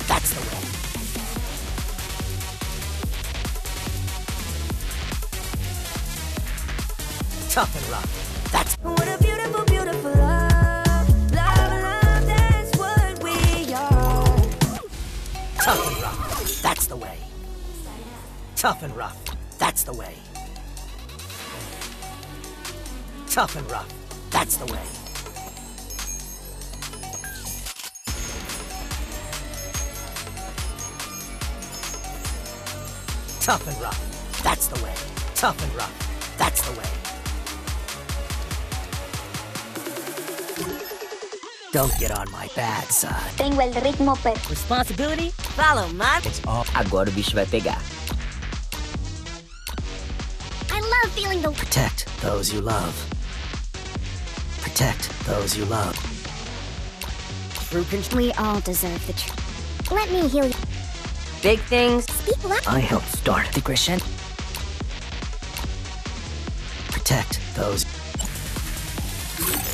That's the way. Tough and rough. That's What a beautiful, beautiful love. Love, that's what we are. tough and rough. That's the way. Tough and rough. That's the way. Tough and rough. That's the way. Tough and rough. That's the way. Tough and rough. That's the way. Don't get on my bad side. Tengo el ritmo Responsibility? Follow, man. It's all agora o bicho vai pegar. I love feeling the... Protect those you love. Protect those you love. True control. We all deserve the truth. Let me heal you. Big things. Speak loud. I helped start the crescendo. Protect those.